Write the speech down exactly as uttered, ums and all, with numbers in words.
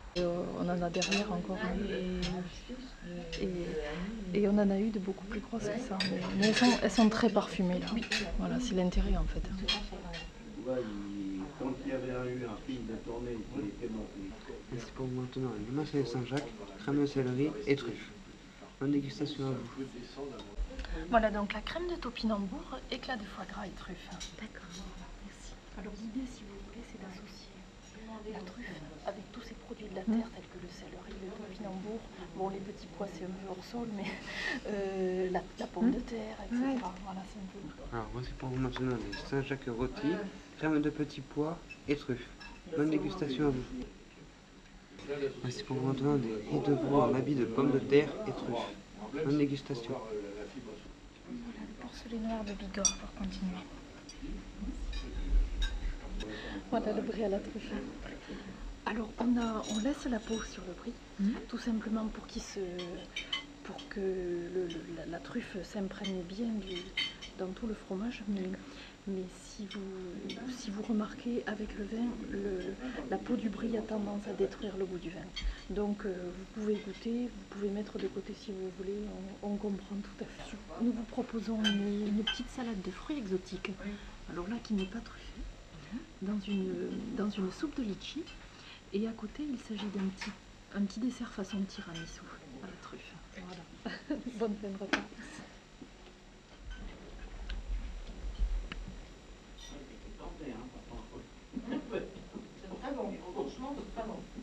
Euh, on en a derrière encore un. Et, et on en a eu de beaucoup plus grosses que ça. Mais, mais elles, sont, elles sont très parfumées là. Oui. Voilà, c'est l'intérêt en fait. Quand il y avait eu un film de tournée qui était monté. Ainsi pour maintenant une limace de Saint-Jacques, crème de céleri et truffes. Bonne dégustation à vous. Voilà donc la crème de topinambour, éclat de foie gras et truffes. D'accord, merci. Alors l'idée, si vous voulez, c'est d'associer la truffe avec tous ces produits de la terre tels que le céleri, le topinambour. Bon, les petits pois c'est un peu hors sol, mais euh, la, la pomme de terre, et cetera. Ouais. Voilà, c'est un peu. Alors voici pour vous maintenant les Saint-Jacques rôtis, crème de petits pois et truffes. Bonne dégustation à vous. Voici pour vous maintenant des riz de veau en habit de pommes de terre et truffes. Bonne dégustation. Voilà le porcelet noir de Bigorre pour continuer. Voilà le brie à la truffe. Alors on, a, on laisse la peau sur le brie, mmh. tout simplement pour, qu'il se, pour que le, le, la, la truffe s'imprègne bien du, dans tout le fromage. Mais, mais si, vous, si vous remarquez avec le vin, le, la peau du brie a tendance à détruire le goût du vin. Donc euh, vous pouvez goûter, vous pouvez mettre de côté si vous voulez, on, on comprend tout à fait. Nous vous proposons une, une petite salade de fruits exotiques, alors là qui n'est pas truffée, dans une, dans une soupe de litchi. Et à côté, il s'agit d'un petit, un petit dessert façon tiramisu à la truffe. Voilà. Bonne fin de repas. C'est très bon, franchement, c'est très bon.